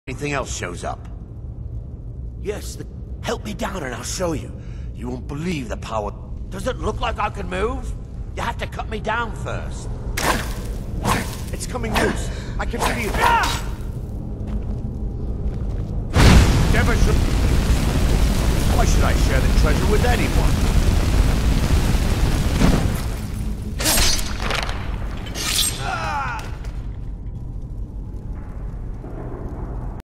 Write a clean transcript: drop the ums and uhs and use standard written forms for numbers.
anything else shows up. Yes, help me down and I'll show you. You won't believe the power. Does it look like I can move? You have to cut me down first. It's coming loose. I can feel it. Never should. Why should I share the treasure with anyone?